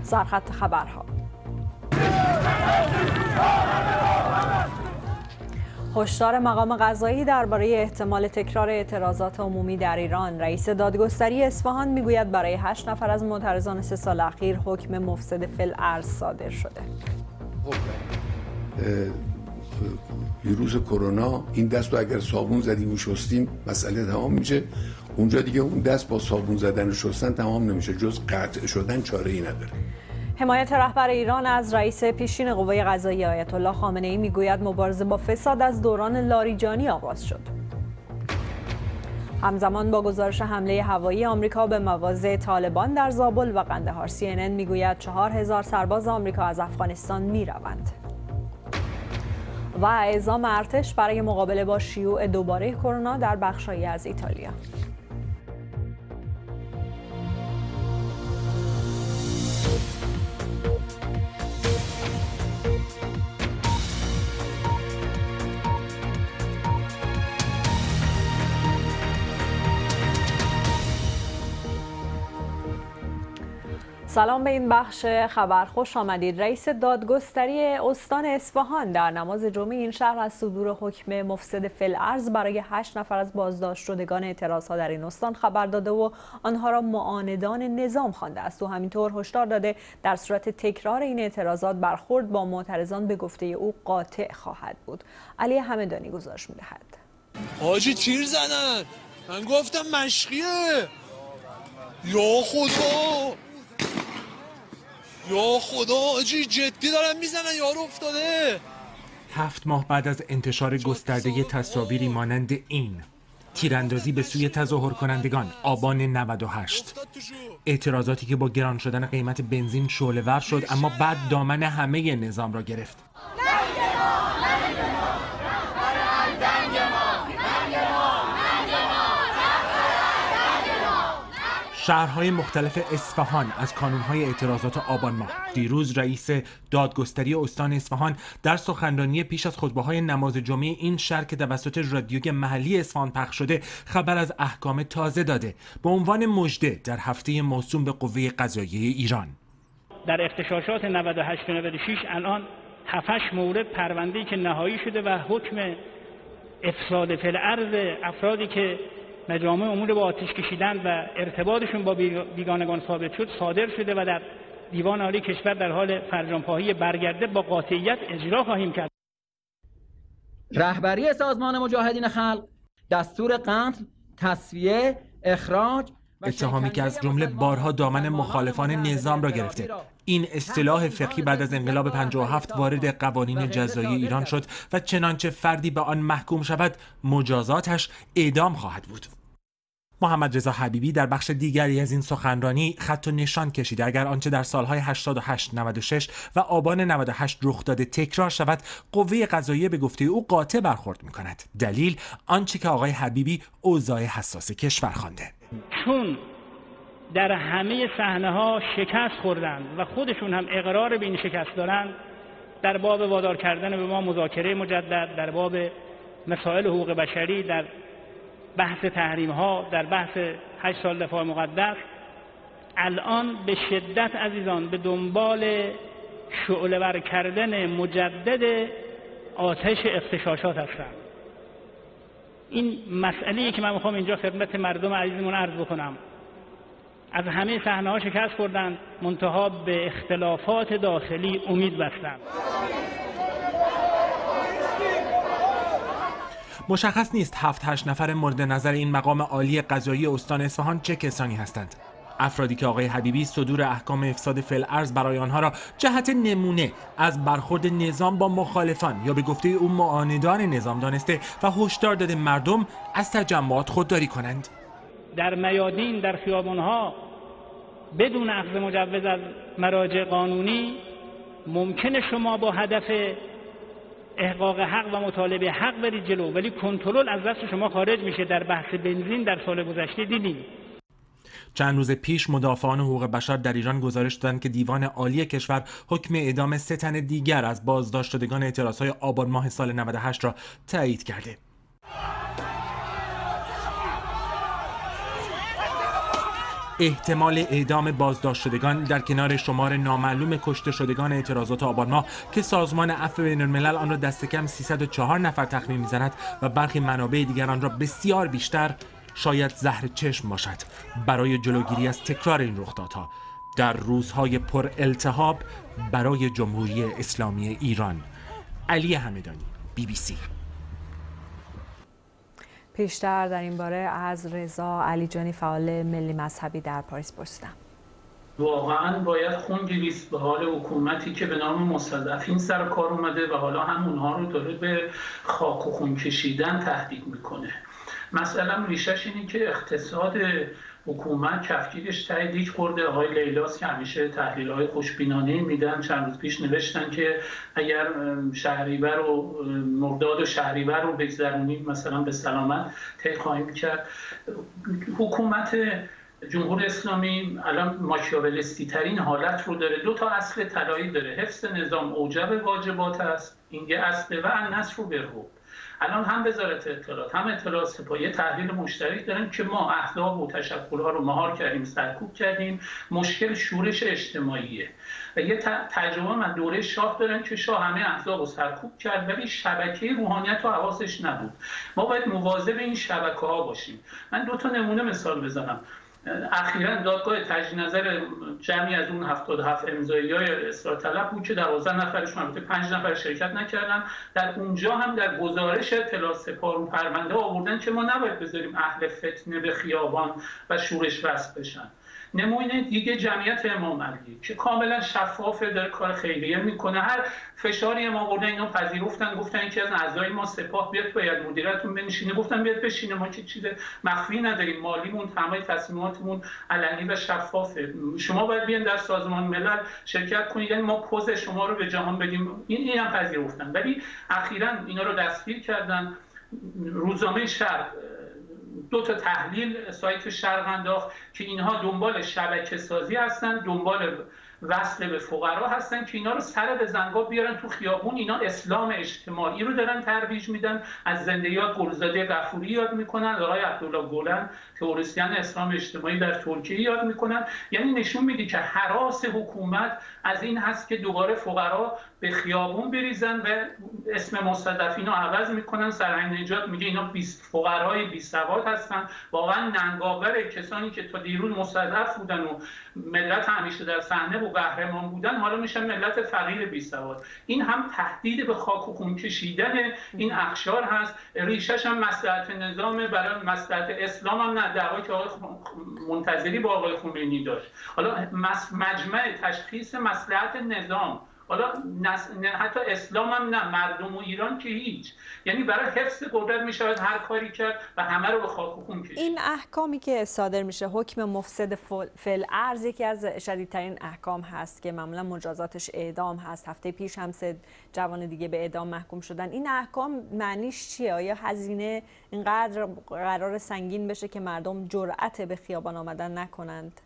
سرخط خبرها. هشدار مقام قضایی درباره احتمال تکرار اعتراضات عمومی در ایران. رئیس دادگستری اصفهان میگوید برای 8 نفر از معترضان 3 سال اخیر حکم مفسد فی الارض صادر شده. ویروس کرونا، این دست رو اگر صابون زدیم و شستیم مسئله تمام میشه. اونجا دیگه اون دست با صابون زدن و شستن تمام نمیشه، جز قطع شدن چاره ای نداره. حمایت رهبر ایران از رئیس پیشین قوه قضاییه آیت الله خامنه ای میگوید مبارزه با فساد از دوران لاریجانی آغاز شد. همزمان با گزارش حمله هوایی آمریکا به مواضع طالبان در زابل و قندهار، CNN میگوید 4000 سرباز آمریکا از افغانستان میروند. و اعزام ارتش برای مقابله با شیوع دوباره کرونا در بخش‌هایی از ایتالیا. سلام به این بخش خبر، خوش آمدید. رئیس دادگستری استان اصفهان در نماز جمعه این شهر از صدور حکم مفسد فی الارض برای 8 نفر از بازداشت شدگان اعتراضها در این استان خبر داده و آنها را معاندان نظام خوانده است. او همینطور هشدار داده در صورت تکرار این اعتراضات برخورد با معترضان به گفته او قاطع خواهد بود. علی همدانی گزارش می‌دهد. حاجی تیر زدن، من گفتم مشقیه. یا خدا، یا خدا، آجی جدی دارن میزنن، یارو افتاده. 7 ماه بعد از انتشار گسترده تصاویری مانند این تیراندازی به سوی تظاهر کنندگان آبان 98، اعتراضاتی که با گران شدن قیمت بنزین شعله‌ور شد اما بعد دامن همه نظام را گرفت. شهرهای مختلف اصفهان از کانونهای اعتراضات آبان ماه. دیروز رئیس دادگستری استان اصفهان در سخنرانی پیش از خطبه‌های نماز جمعه این شهر که توسط رادیوی محلی اصفهان پخش شده خبر از احکام تازه داده به عنوان مژده در هفته موسوم به قوه قضاییه ایران. در اغتشاشات 98 و 96 الان 7-8 مورد پرونده‌ای که نهایی شده و حکم افساد فی الارض افرادی که مجامع امور با آتش کشیدن و ارتباطشون با بیگانگان ثابت شد صادر شده و در دیوان عالی کشور در حال فرجام‌خواهی برگرده با قاطعیت اجرا خواهیم کرد. رهبری سازمان مجاهدین خلق دستور قتل، تصفیه، اخراج اتهامی که از جمله بارها دامن مخالفان نظام را گرفته. این اصطلاح فقهی بعد از انقلاب 57 وارد قوانین جزایی ایران شد و چنانچه فردی به آن محکوم شود مجازاتش اعدام خواهد بود. محمد رضا حبیبی در بخش دیگری از این سخنرانی خط و نشان کشیده اگر آنچه در سالهای 88، 96 و آبان 98 رخ داده تکرار شود قوه قضاییه به گفته او قاطع برخورد می‌کند. دلیل آنچه که آقای حبیبی اوضاع حساس کشور خوانده. چون در همه صحنه‌ها شکست خوردند و خودشون هم اقرار به این شکست دارند، در باب وادار کردن به ما مذاکره مجدد، در باب مسائل حقوق بشری، در بحث تحریم‌ها، در بحث 8 سال دفاع مقدس، الان به شدت عزیزان به دنبال شعله‌ور کردن مجدد آتش اغتشاشات هستند. این مسئله‌ای که من می‌خوام اینجا خدمت مردم عزیزمون عرض بکنم. از همه صحنه‌ها شکست خوردند، منتها به اختلافات داخلی امید بستند. مشخص نیست 7-8 نفر مورد نظر این مقام عالی قضایی استان اصفهان چه کسانی هستند. افرادی که آقای حبیبی صدور احکام افساد فی الارض برای آنها را جهت نمونه از برخورد نظام با مخالفان یا به گفته او معاندان نظام دانسته و هشدار داده مردم از تجمعات خودداری کنند. در میادین، در خیابان‌ها بدون اخذ مجوز از مراجع قانونی ممکنه شما با هدف احقاق حق و مطالبه حق برید جلو، ولی کنترل از دست شما خارج میشه. در بحث بنزین در سال گذشته دیدیم. چند روز پیش مدافعان حقوق بشر در ایران گزارش دادند که دیوان عالی کشور حکم اعدام 3 تن دیگر از بازداشت شدگان اعتراضهای آبان ماه سال 98 را تایید کرده. احتمال اعدام بازداشت شدگان در کنار شمار نامعلوم کشته شدگان اعتراضات آبان ماه که سازمان عفو بین‌الملل آن را دست کم 304 نفر تخمین می‌زند و برخی منابع دیگر آن را بسیار بیشتر، شاید زهر چشم باشد برای جلوگیری از تکرار این رخدادها در روزهای پر التهاب برای جمهوری اسلامی ایران. علی همدانی، BBC. پیشتر در این باره از رضا علیجانی فعال ملی مذهبی در پاریس پرسیدم. واقعا باید خون گریست به حال حکومتی که به نام مستضعفین سر کار اومده و حالا هم اونها رو داره به خاک و خون کشیدن تهدید میکنه. مثلا ریشش اینه که اقتصاد حکومت کفگیرش ته دیگ خورده. آقای لیلاس که همیشه تحلیل‌های خوشبینانه میدن چند روز پیش نوشتن که اگر شهریور و مرداد و شهریور رو بگذرونیم مثلا به سلامت طی خواهیم کرد. حکومت جمهوری اسلامی الان ماکیاولستی ترین حالت رو داره. دو تا اصل طلایی داره: حفظ نظام اوجب واجبات است، این یه اصل، و النصر بالحب. الان هم وزارت اطلاعات هم اطلاعات سپاهی تحلیل مشترک دارن که ما احزاب و تشکل‌ها رو مهار کردیم، سرکوب کردیم. مشکل شورش اجتماعیه و یه تجربه من دوره شاه دارن که شاه همه احزاب رو سرکوب کرد ولی شبکه روحانیت رو حواسش نبود. ما باید مواظب این شبکه‌ها باشیم. من دو تا نمونه مثال بزنم. اخیراً دادگاه تجدید نظر جمعی از اون 77 امضایی‌های اصلاح طلب بود که 12 نفرشون البته 5 نفر شرکت نکردن. در اونجا هم در گزارش اطلاعات سپاه رو پرونده آوردن که ما نباید بذاریم اهل فتنه به خیابان و شورش وصل بشن. نمونه دیگه جمعیت امام علی که کاملا شفافه، داره کار خیریه میکنه. هر فشاری ما آوردن اینا پذیرفتن، گفتن که از اعضای ما سپاه بیاد باید مدیرتون بنشینه. گفتن بیاد بشینه، ما که چیز مخفی نداریم، مالیمون تمام تصمیماتمون علنی و شفافه. شما باید بیان در سازمان ملل شرکت کنید، یعنی ما پوز شما رو به جهان بدیم. این هم پذیرفتن. ولی اخیراً اینا رو دستگیر کردن. روزنامه شرق دو تا تحلیل سایت شرق انداخت که اینها دنبال شبکه سازی هستن، دنبال وصل به فقرا هستن که اینا رو سر به زنگاه بیارن تو خیابون. اینا اسلام اجتماعی رو دارن ترویج میدن. از زنده‌یاد گلزاده غفوری یاد میکنن، آقای عبدالله گولن تئوریسین اسلام اجتماعی در ترکیه یاد میکنن. یعنی نشون میده که هراس حکومت از این هست که دوباره فقرا به خیابون بریزن و اسم مستضعفین رو عوض میکنن. سرهنگ نجات میگه اینا 20 فقرای بی سواد هستن. واقعا ننگاور کسانی که تا دیروز مستضعف بودن و ملت همیشه در صحنه و قهرمان بودن حالا میشن ملت فقیر بی سواد. این هم تهدید به خاک و خون کشیدن این اقشار هست. ریشش هم مصلحت نظام، برای مصلحت اسلام هم نه، دعوایی که آقای منتظری با آقای خمینی داشت. حالا مجمع تشخیص مصلحت نظام، حالا حتی اسلام هم نه، مردم و ایران که هیچ. یعنی برای حفظ قدرت میشود هر کاری کرد و همه رو به خاک و خون کشید. این احکامی که صادر میشه، حکم مفسد فی‌الارض، یکی از شدیدترین احکام هست که معمولا مجازاتش اعدام هست. هفته پیش هم 3 جوان دیگه به اعدام محکوم شدن. این احکام معنیش چیه؟ آیا هزینه اینقدر قرار سنگین بشه که مردم جرأت به خیابان آمدن نکنند؟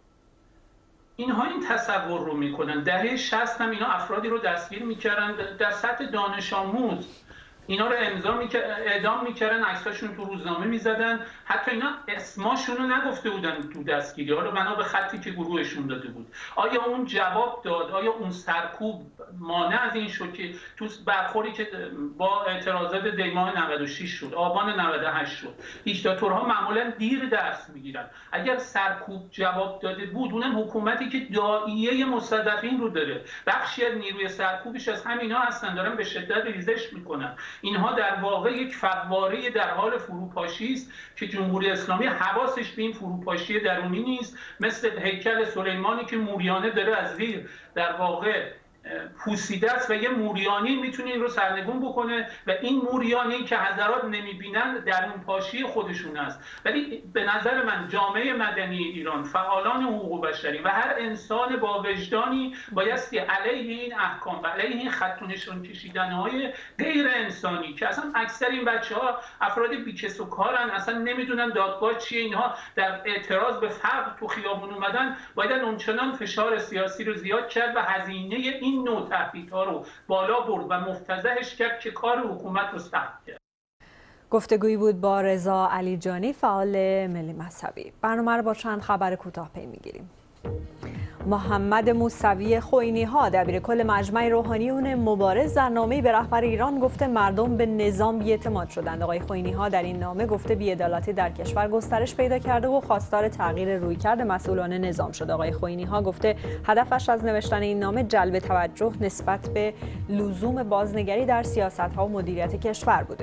اینها این تصور رو میکنن. دهه 60 هم اینا افرادی رو دستگیر میکردن در سطح دانش آموز، اینا رو اعدام میکردن، عکساشون تو روزنامه میزدن. حتی اینا اسماشون رو نگفته بودن تو دستگیری ها رو، بنا به خطی که گروهشون داده بود. آیا اون جواب داد؟ آیا اون سرکوب مانع از این شد که تو برخوری که با اعتراضات دیماه 96 شد، آبان 98 شد، دیکتاتورها معمولا دیر درس میگیرن؟ اگر سرکوب جواب داده بود، اونم حکومتی که داعیه مستضعفین رو داره، بخشی از نیروی سرکوبش از همینا هستن، دارن به شدت ریزش میکنن. اینها در واقع یک فواره در حال فروپاشی است که جمهوری اسلامی حواسش به این فروپاشی درونی نیست. مثل هیکل سلیمانی که موریانه داره از زیر در واقع پوسیده است و یه موریانی میتونه این رو سرنگون بکنه و این موریانی که حضرات نمیبینن درون پاشی خودشون است. ولی به نظر من جامعه مدنی ایران، فعالان حقوق بشری و هر انسان با وجدانی بایستی علیه این احکام و علیه این خط و نشان کشیدن‌های غیر انسانی که اصلا اکثر این بچه‌ها افراد بی‌کس و کارن، اصلا نمیدونن دادگاه چیه، اینها در اعتراض به فقر تو خیابون اومدن، باید اونچنان فشار سیاسی رو زیاد کرد و هزینه این نوع تهدیدها رو بالا برد و مفتضحش کرد که کار حکومت رو سخت کرد. گفتگویی بود با رضا علیجانی، فعال ملی مذهبی. برنامه رو با چند خبر کوتاه پی میگیریم. محمد موسوی خوئینی‌ها دبیرکل مجمع روحانیون مبارز در نامه‌ای به رهبر ایران گفته مردم به نظام بی‌اعتماد شدند. آقای خوئینی‌ها در این نامه گفته بی‌عدالتی در کشور گسترش پیدا کرده و خواستار تغییر رویکرد مسئولان نظام شده. آقای خوئینی‌ها گفته هدفش از نوشتن این نامه جلب توجه نسبت به لزوم بازنگری در سیاست‌ها و مدیریت کشور بوده.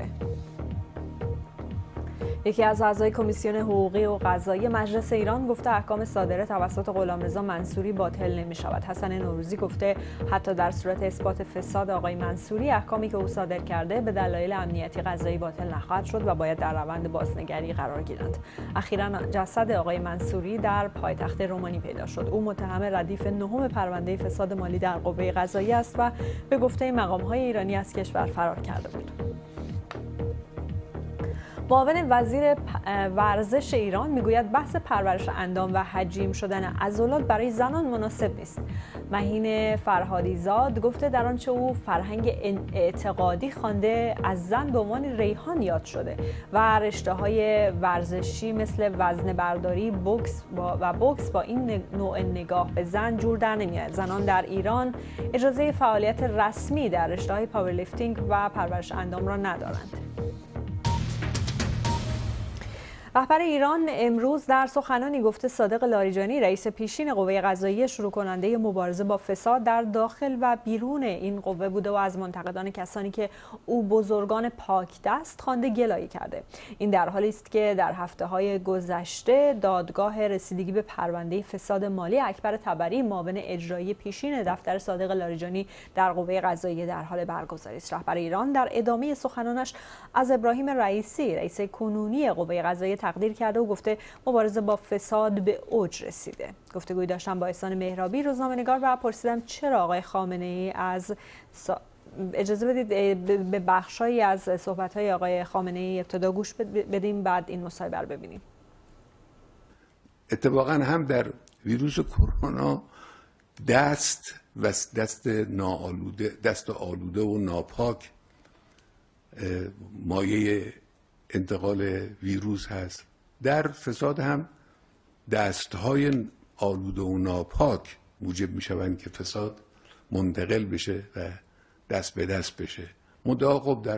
یکی از اعضای کمیسیون حقوقی و قضایی مجلس ایران گفته احکام صادره توسط غلامرضا منصوری باطل نمی‌شود. حسن نوروزی گفته حتی در صورت اثبات فساد آقای منصوری احکامی که او صادر کرده به دلایل امنیتی قضایی باطل نخواهد شد و باید در روند بازنگری قرار گیرند. اخیراً جسد آقای منصوری در پایتخت رومانی پیدا شد. او متهم ردیف نهم پرونده فساد مالی در قوه قضاییه است و به گفته مقام‌های ایرانی از کشور فرار کرده بود. معاون وزیر ورزش ایران میگوید بحث پرورش اندام و حجیم شدن عضلات برای زنان مناسب نیست. مهین فرهادی زاد گفته در آنچه او فرهنگ اعتقادی خوانده از زن به عنوان ریحان یاد شده و رشته‌های ورزشی مثل وزنه برداری، بوکس با این نوع نگاه به زن جور در نمیاد. زنان در ایران اجازه فعالیت رسمی در رشته‌های پاورلیفتینگ و پرورش اندام را ندارند. رهبر ایران امروز در سخنانی گفته صادق لاریجانی رئیس پیشین قوه قضاییه شروع کننده مبارزه با فساد در داخل و بیرون این قوه بوده و از منتقدان کسانی که او بزرگان پاک دست خوانده گلایه کرده. این در حالی است که در هفته‌های گذشته دادگاه رسیدگی به پرونده فساد مالی اکبر طبری معاون اجرایی پیشین دفتر صادق لاریجانی در قوه قضاییه در حال برگزاری است. رهبر ایران در ادامه سخنانش از ابراهیم رئیسی رئیس کنونی قوه قضاییه تقدیر کرده و گفته مبارزه با فساد به اوج رسیده. گفتگویی داشتم با احسان مهرابی روزنامه‌نگار و پرسیدم چرا آقای خامنه‌ای اجازه بدید به بخشایی از صحبت‌های آقای خامنه‌ای ابتدا گوش بدیم بعد این مصاحبه رو ببینیم. اتفاقا هم در ویروس کرونا دست آلوده و ناپاک مایه انتقال ویروس هست. در فساد هم دستهای آلوده و ناپاک موجب می شوند که فساد منتقل بشه و دست به دست بشه. منتها خب در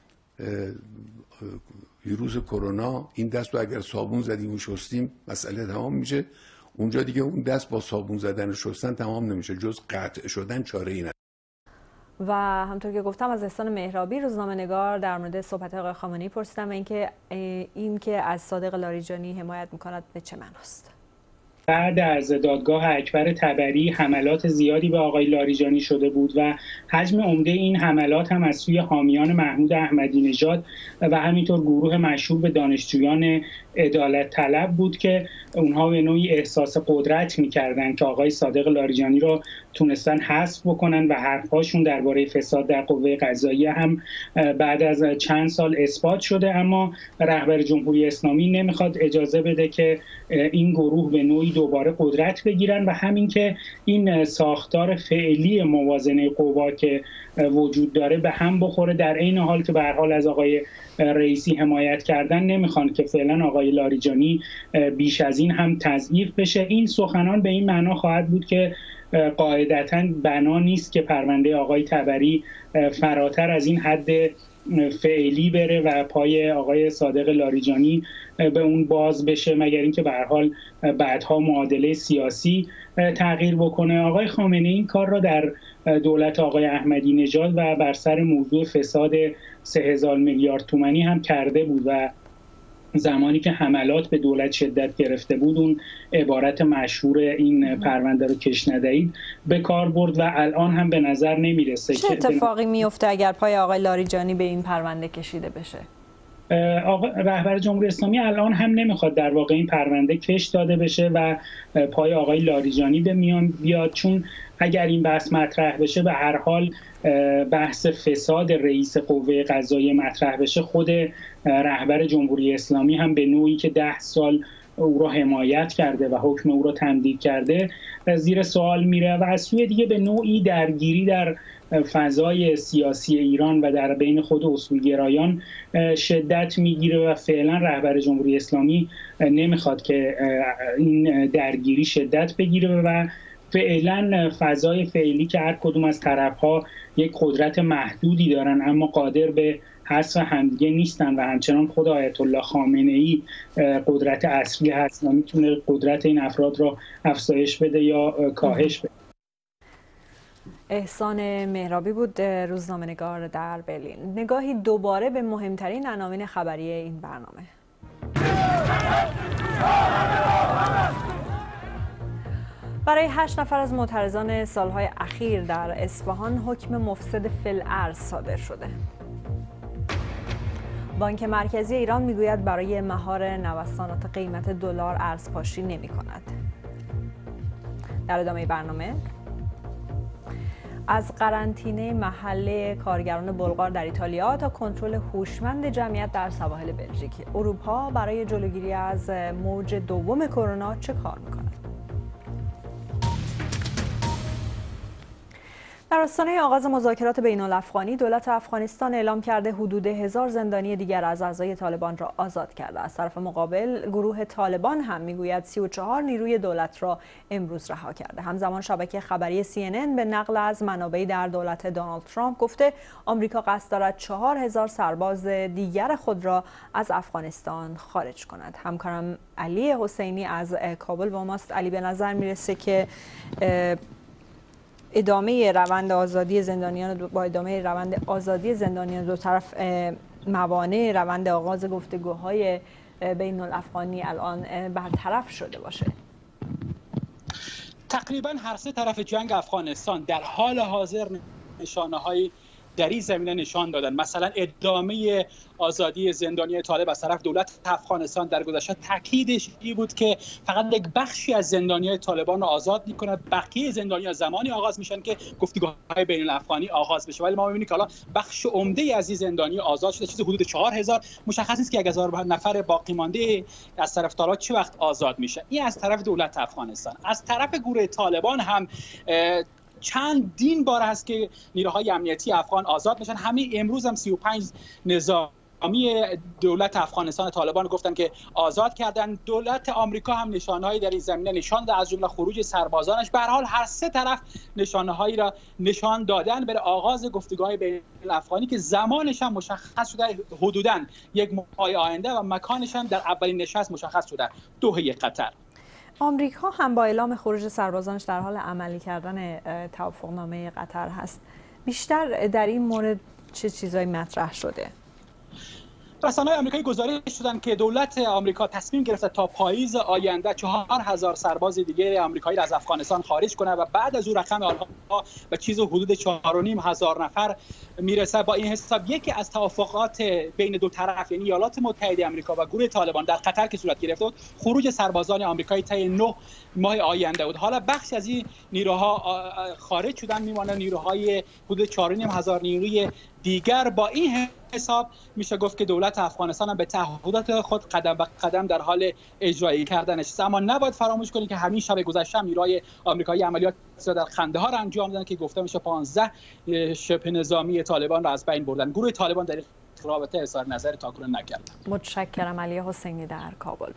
ویروس کرونا این دست رو اگر صابون زدیم و شستیم مسئله تمام میشه. اونجا دیگه اون دست با صابون زدن و شستن تمام نمیشه، جز قطع شدن چاره ای نداره. و همطور که گفتم از احسان مهرابی روزنامه‌نگار در مورد صحبت آقای خامنه‌ای پرسیدم این که از صادق لاریجانی حمایت می‌کند به چه معناست؟ بعد از دادگاه اکبر طبری حملات زیادی به آقای لاریجانی شده بود و حجم عمده این حملات هم از سوی حامیان محمود احمدی نژاد و همینطور گروه مشهور به دانشجویان عدالت طلب بود که اونها به نوعی احساس قدرت می‌کردن که آقای صادق لاریجانی رو تونستن حذف بکنن و حرف‌هاشون درباره فساد در قوه قضاییه هم بعد از چند سال اثبات شده. اما رهبر جمهوری اسلامی نمیخواد اجازه بده که این گروه به نوعی دوباره قدرت بگیرن و همین که این ساختار فعلی موازنه قوا که وجود داره به هم بخوره. در این حال که به هر حال از آقای رئیسی حمایت کردن نمیخوان که فعلا آقای لاریجانی بیش از این هم تضعیف بشه. این سخنان به این معنا خواهد بود که قاعدتاً بنا نیست که پرونده آقای طبری فراتر از این حد فعلی بره و پای آقای صادق لاریجانی به اون باز بشه، مگر اینکه به هر حال بعدها معادله سیاسی تغییر بکنه. آقای خامنه‌ای این کار را در دولت آقای احمدی نژاد و بر سر موضوع فساد 3000 میلیارد تومانی هم کرده بود و زمانی که حملات به دولت شدت گرفته بود اون عبارت مشهور این پرونده رو کش ندهید به کار برد و الان هم به نظر نمیرسه چه اتفاقی میفته اگر پای آقای لاریجانی به این پرونده کشیده بشه؟ رهبر جمهوری اسلامی الان هم نمیخواد در واقع این پرونده کش داده بشه و پای آقای لاریجانی به میان بیاد، چون اگر این بحث مطرح بشه به هر حال بحث فساد رئیس قوه قضاییه مطرح بشه، خود رهبر جمهوری اسلامی هم به نوعی که 10 سال او را حمایت کرده و حکم او را تمدید کرده زیر سوال میره و از سوی دیگه به نوعی درگیری در فضای سیاسی ایران و در بین خود اصولگرایان شدت میگیره و فعلا رهبر جمهوری اسلامی نمیخواد که این درگیری شدت بگیره و فعلا فضای فعلی که هر کدوم از طرف‌ها یک قدرت محدودی دارن اما قادر به حذف همدیگه نیستن و همچنان خود آیت الله خامنه‌ای قدرت اصلی هست و میتونه قدرت این افراد را افزایش بده یا کاهش بده. احسان مهرابی بود، روزنامه‌نگار در برلین. نگاهی دوباره به مهمترین عناوین خبری این برنامه. برای 8 نفر از معترضان سالهای اخیر در اصفهان حکم مفسد فی‌الارض صادر شده. بانک مرکزی ایران میگوید برای مهار نوسانات قیمت دلار ارزپاشی نمی‌کند. در ادامه برنامه از قرنطینه محله کارگران بلغار در ایتالیا تا کنترل هوشمند جمعیت در سواحل بلژیک، اروپا برای جلوگیری از موج دوم کرونا چه کار می‌کند؟ در آستانه آغاز مذاکرات بین‌الافغانی، دولت افغانستان اعلام کرده حدود 1000 زندانی دیگر از اعضای طالبان را آزاد کرده. از طرف مقابل گروه طالبان هم میگوید 34 نیروی دولت را امروز رها کرده. همزمان شبکه خبری CNN به نقل از منابعی در دولت دونالد ترامپ گفته آمریکا قصد دارد 4000 سرباز دیگر خود را از افغانستان خارج کند. همکارم علی حسینی از کابل با ماست. علی، به نظر میرسه که ادامه روند آزادی زندانیان دو طرف موانع روند آغاز گفتگوهای بین الافغانی الان برطرف شده باشه. تقریبا هر سه طرف جنگ افغانستان در حال حاضر نشانه‌های در این زمینه نشان دادن. مثلا ادامه آزادی زندانی طالب از طرف دولت افغانستان در گذشته تاکیدش این بود که فقط یک بخشی از زندانیان طالبان را آزاد می‌کند، بقیه زندانیان زمانی آغاز میشن که گفتگوهای بین الافغانی آغاز بشه. ولی ما می‌بینیم که الان بخش عمده از این زندانی آزاد شده، چیز حدود 4000. مشخص نیست که 1000 نفر باقی مانده از طرف طالبان چه وقت آزاد میشه. این از طرف دولت افغانستان. از طرف گروه طالبان هم چندین بار هست که نیروهای امنیتی افغان آزاد میشن. همین امروز هم 35 نظامی دولت افغانستان طالبان گفتن که آزاد کردن. دولت آمریکا هم نشانه‌هایی در این زمینه نشان داد، از جمله خروج سربازانش. به هر حال هر سه طرف نشانه‌هایی را نشان دادن برای آغاز گفتگوهای بین الافغانی که زمانش هم مشخص شده، حدوداً یک ماه آینده، و مکانش هم در اولین نشست مشخص شده، دوحه قطر. آمریکا هم با اعلام خروج سربازانش در حال عملی کردن توافقنامه قطر هست. بیشتر در این مورد چه چیزایی مطرح شده؟ رسانه‌های آمریکایی گزارش دادند که دولت آمریکا تصمیم گرفته تا پاییز آینده 4000 سرباز دیگر آمریکایی را از افغانستان خارج کنه و بعد از او رقم آنها به چیز حدود 4500 نفر میرسه. با این حساب یکی از توافقات بین دو طرف، یعنی ایالات متحده آمریکا و گروه طالبان در قطر که صورت گرفته بود، خروج سربازان آمریکایی طی 9 ماه آینده بود. حالا بخش از این نیروها خارج شدن، میمانند نیروهای حدود 4500 نیروی دیگر. با این حساب میشه گفت که دولت افغانستان هم به تعهدات خود قدم به قدم در حال اجرایی کردنش است. اما نباید فراموش کنید که همین شب گذشته نیروهای آمریکایی عملیات در خندهار انجام دادن که گفته میشه 15 شبه نظامی طالبان را از بین بردن. گروه طالبان در این رابطه اظهار نظر تاکنون نکرد. متشکرم. علی حسینی در کابل.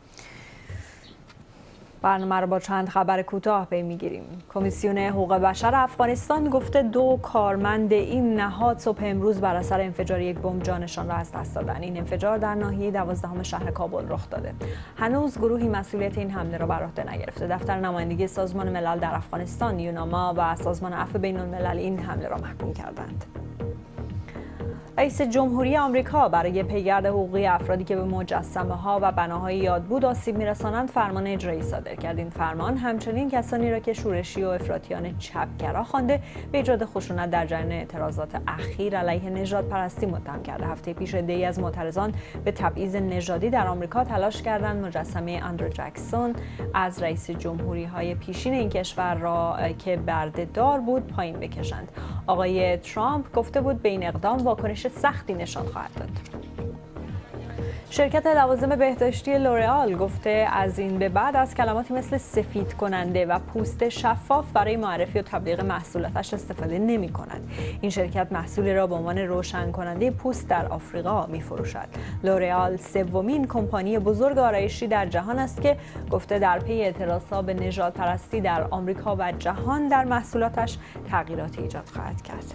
برنامه رو با چند خبر کوتاه پی میگیریم. کمیسیون حقوق بشر افغانستان گفته 2 کارمند این نهاد صبح امروز بر اثر انفجار یک بمب جانشان را از دست دادند. این انفجار در ناحیه 12 شهر کابل رخ داده. هنوز گروهی مسئولیت این حمله را بر عهده نگرفته. دفتر نمایندگی سازمان ملل در افغانستان یوناما و سازمان عفو بین الملل این حمله را محکوم کردند. رئیس جمهوری آمریکا برای پیگرد حقوقی افرادی که به مجسمه‌ها و بناهای یادبود آسیب می‌رسانند فرمان اجرایی صادر کرد. این فرمان همچنین کسانی را که شورشی و افراطیان چپگرا خوانده به ایجاد خشونت در جریان اعتراضات اخیر علیه نژادپرستی متهم کرده. هفته پیش عده‌ای از معترضان به تبعیض نژادی در آمریکا تلاش کردند مجسمه آندرو جکسون از رئیس جمهوری‌های پیشین این کشور را که برده‌دار بود پایین بکشند. آقای ترامپ گفته بود به این اقدام واکنش سختی نشان خواهد داد. شرکت لوازم بهداشتی لورئال گفته از این به بعد از کلماتی مثل سفید کننده و پوست شفاف برای معرفی و تبلیغ محصولاتش استفاده نمی کند. این شرکت محصولی را به عنوان روشن کننده پوست در آفریقا می فروشد. لورئال سومین کمپانی بزرگ آرایشی در جهان است که گفته در پی اعتراضها به نژادپرستی در آمریکا و جهان در محصولاتش تغییراتی ایجاد خواهد کرد.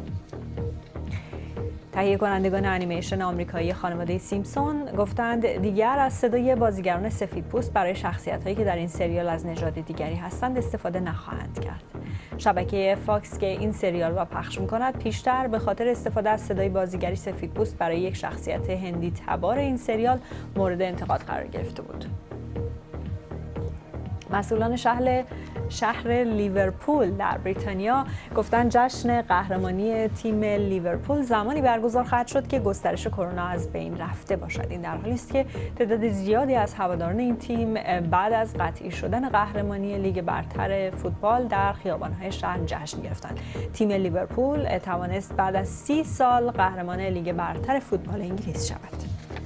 تهیه کنندگان انیمیشن آمریکایی خانواده سیمپسون گفتند دیگر از صدای بازیگران سفیدپوست برای شخصیت‌هایی که در این سریال از نژاد دیگری هستند استفاده نخواهند کرد. شبکه فاکس که این سریال را پخش می‌کند پیشتر به خاطر استفاده از صدای بازیگری سفیدپوست برای یک شخصیت هندی تبار این سریال مورد انتقاد قرار گرفته بود. مسئولان شهر لیورپول در بریتانیا گفتند جشن قهرمانی تیم لیورپول زمانی برگزار خواهد شد که گسترش کرونا از بین رفته باشد. این در حالی است که تعداد زیادی از هواداران این تیم بعد از قطعی شدن قهرمانی لیگ برتر فوتبال در خیابان‌های شهر جشن گرفتند. تیم لیورپول توانست بعد از 30 سال قهرمان لیگ برتر فوتبال انگلیس شود.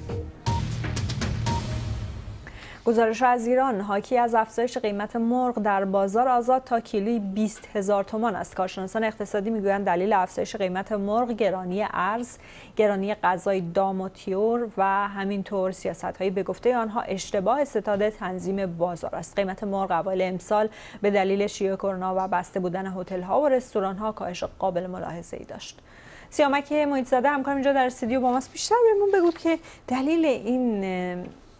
گزارش از ایران حاکی از افزایش قیمت مرغ در بازار آزاد تا کیلویی 20,000 تومان است. کارشناسان اقتصادی میگویند دلیل افزایش قیمت مرغ گرانی ارز، گرانی غذای دام و طیور و همینطور سیاست‌های به گفته آنها اشتباه ستاد تنظیم بازار است. قیمت مرغ اوایل امسال به دلیل شیوع کرونا و بسته بودن هتل‌ها و رستوران‌ها کاهش قابل ملاحظه‌ای داشت. سیامک محیط‌زاده همکارم اینجا در استودیو با ماست. بیشتر بهمون بگو که دلیل این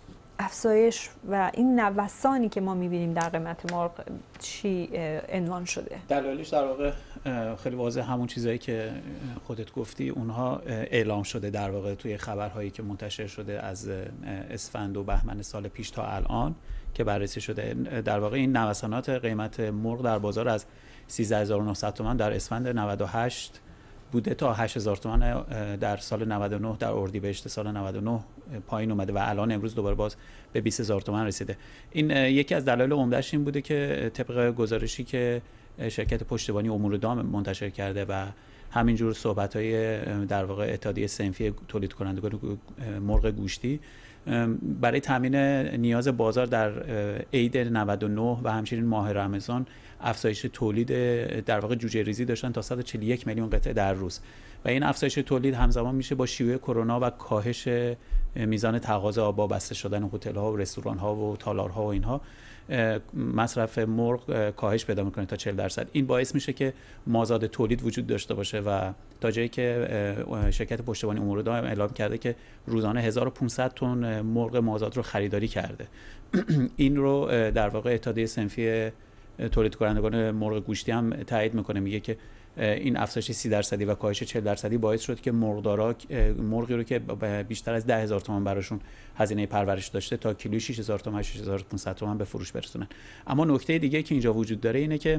افزایش و این نوسانی که ما می‌بینیم در قیمت مرغ چی عنوان شده؟ دلایلش در واقع خیلی واضح همون چیزایی که خودت گفتی اونها اعلام شده در واقع توی خبرهایی که منتشر شده از اسفند و بهمن سال پیش تا الان که بررسی شده. در واقع این نوسانات قیمت مرغ در بازار از 13900 تومان در اسفند 98 بوده تا 8000 تومان در سال 99 در اردیبهشت سال 99 پایین اومده و الان امروز دوباره باز به 20000 تومان رسیده. این یکی از دلایل عمده‌اش این بوده که طبق گزارشی که شرکت پشتیبانی امور دام منتشر کرده و همینجور صحبت‌های در واقع اتحادیه صنفی تولید کنندگان مرغ گوشتی برای تامین نیاز بازار در عید 99 و همچنین ماه رمضان افزایش تولید در واقع جوجه ریزی داشتن تا 141 میلیون قطعه در روز و این افزایش تولید همزمان میشه با شیوع کرونا و کاهش میزان تقاضا با بسته شدن هتل‌ها و رستوران‌ها و تالارها و اینها مصرف مرغ کاهش پیدا میکنه تا 40%. این باعث میشه که مازاد تولید وجود داشته باشه و تا جایی که شرکت پشتیبانی امور دام اعلام کرده که روزانه 1500 تن مرغ مازاد رو خریداری کرده. این رو در واقع اتحادیه صنفی تولید کنندگان مرغ گوشتی هم تایید میکنه، میگه که این افزایش 30% و کاهش 40% باعث شد که مرغدارا مرغی رو که بیشتر از 10000 تومان براشون هزینه پرورش داشته تا کیلویی 6000 تومان 6500 تومان به فروش برسونن. اما نکته دیگه که اینجا وجود داره اینه که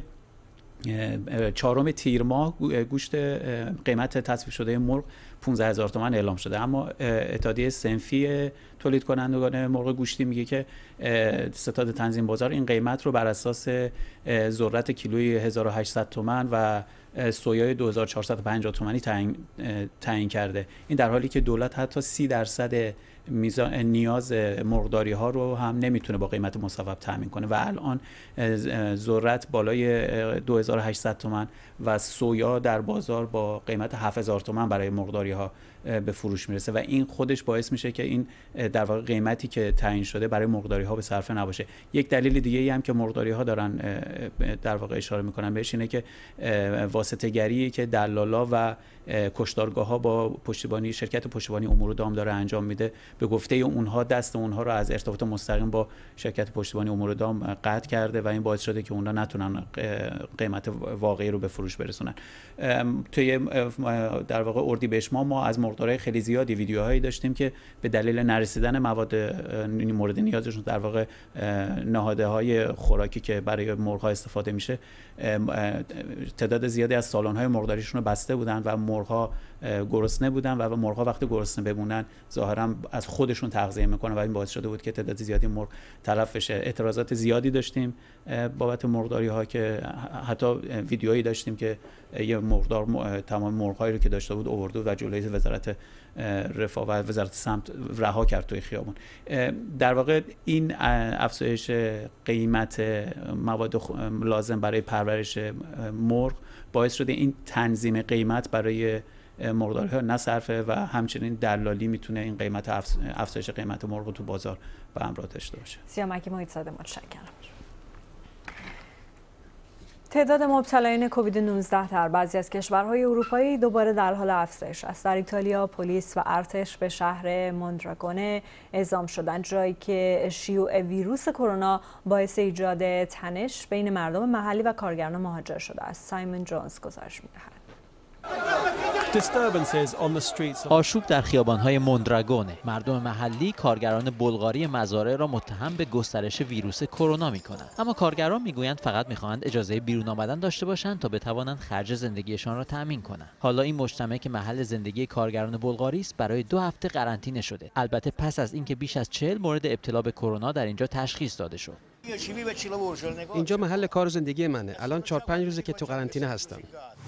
4 تیر ماه گوشت قیمت تصویب شده مرغ 15000 تومان اعلام شده، اما اتحادیه صنفی تولید کنندگان مرغ گوشتی میگه که ستاد تنظیم بازار این قیمت رو بر اساس ذرت کیلویی 1800 تومان و سویای 2450 تومانی تعیین کرده. این در حالی که دولت حتی 30% میزان نیاز مرغداری ها رو هم نمیتونه با قیمت مصوب تامین کنه و الان ذرت بالای 2800 تومان و سویا در بازار با قیمت 7000 تومان برای مرغداری ها به فروش میرسه و این خودش باعث میشه که این در واقع قیمتی که تعیین شده برای مرغداری ها به صرفه نباشه. یک دلیل دیگه ای هم که مرغداری ها دارن در واقع اشاره میکنن بهش اینه که واسطه گری که دلالا و کشتارگاه ها با پشتیبانی شرکت پشتیبانی امور دام داره انجام میده، به گفته اونها دست اونها رو از ارتباط مستقیم با شرکت پشتیبانی امور دام قطع کرده و این باعث شده که اونها نتونن قیمت واقعی رو به فروش برسونن. توی در واقع اردیبهشت ما از مرغدارای خیلی زیادی ویدیوهایی داشتیم که به دلیل نرسیدن مواد مورد نیازشون در واقع نهادهای خوراکی که برای مرغ‌ها استفاده میشه تعداد زیادی از سالن‌های مرغداریشون رو بسته بودن و مرغ‌ها گرسنه بودن و مرغ‌ها وقتی گرسنه بمونن ظاهرا از خودشون تغذیه میکنن و این باعث شده بود که تعداد زیادی مرغ تلف بشه. اعتراضات زیادی داشتیم بابت مرغداری ها که حتی ویدیویی داشتیم که یه مرغدار تمام مرغ‌هایی رو که داشته بود آورد و جلوی وزارت رفاه و وزارت سمت رها کرد توی خیابون. در واقع این افزایش قیمت مواد لازم برای پرورش مرغ باعث شده این تنظیم قیمت برای مرغداری ها نصرفه و همچنین دلالی میتونه این قیمت افزایش قیمت مرغ تو بازار به همراه داشته باشه. سیامک محیط‌زاده متشکرم. تعداد مبتلایان کووید 19 در بعضی از کشورهای اروپایی دوباره در حال افزایش است. در ایتالیا پلیس و ارتش به شهر موندراگونه اعزام شدند، جایی که شیوع ویروس کرونا باعث ایجاد تنش بین مردم محلی و کارگران مهاجر شده است. سایمون جونز گزارش می‌دهد. آشوب در خیابان‌های موندراگونه. مردم محلی کارگران بلغاری مزارع را متهم به گسترش ویروس کرونا می‌کنند. اما کارگران می‌گویند فقط می‌خواهند اجازه بیرون آمدن داشته باشند تا بتوانند خرج زندگیشان را تأمین کنند. حالا این مجتمع که محل زندگی کارگران بلغاری است برای 2 هفته قرنطینه شده. البته پس از اینکه بیش از 40 مورد ابتلا به کرونا در اینجا تشخیص داده شد. اینجا محل کار و زندگی منه. الان 4-5 روزه که تو قرنطینه هستم.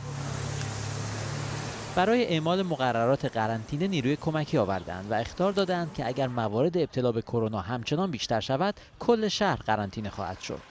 برای اعمال مقررات قرنطینه نیروی کمکی آوردند و اخطار دادند که اگر موارد ابتلا به کرونا همچنان بیشتر شود، کل شهر قرنطینه خواهد شد.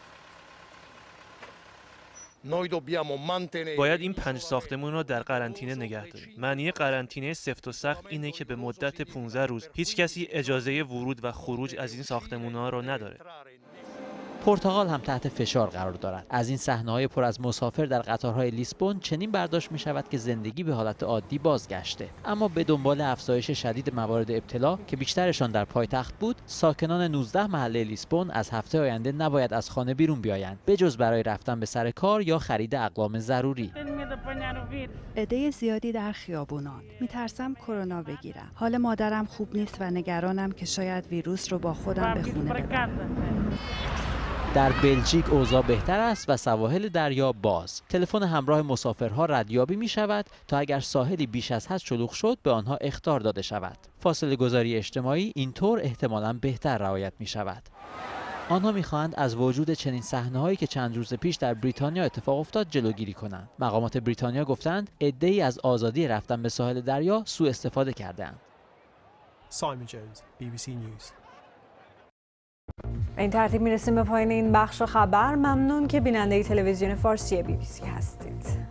باید این 5 ساختمون را در قرنطینه نگه داریم. معنی قرنطینه سفت و سخت اینه که به مدت 15 روز هیچ کسی اجازه ورود و خروج از این ساختمان‌ها را نداره. پرتغال هم تحت فشار قرار دارد. از این صحنه‌های پر از مسافر در قطارهای لیسبون چنین برداشت می‌شود که زندگی به حالت عادی بازگشته. اما به دنبال افزایش شدید موارد ابتلا که بیشترشان در پایتخت بود، ساکنان 19 محله لیسبون از هفته آینده نباید از خانه بیرون بیایند، بجز برای رفتن به سر کار یا خرید اقلام ضروری. عده زیادی در خیابونان. میترسم کرونا بگیرم. حال مادرم خوب نیست و نگرانم که شاید ویروس رو با خودم به خونه ببرم. در بلژیک اوضاع بهتر است و سواحل دریا باز. تلفن همراه مسافرها ردیابی می شود تا اگر ساحلی بیش از حد شلوغ شد به آنها اخطار داده شود. فاصله گذاری اجتماعی اینطور احتمالاً بهتر رعایت می شود. آنها می‌خواهند از وجود چنین صحنه‌هایی که چند روز پیش در بریتانیا اتفاق افتاد جلوگیری کنند. مقامات بریتانیا گفتند عده‌ای از آزادی رفتن به ساحل دریا سوء استفاده کردند. سایمون جونز، BBC نیوز. به این ترتیب میرسیم به پایان این بخش خبر. ممنون که بیننده تلویزیون فارسی BBC هستید.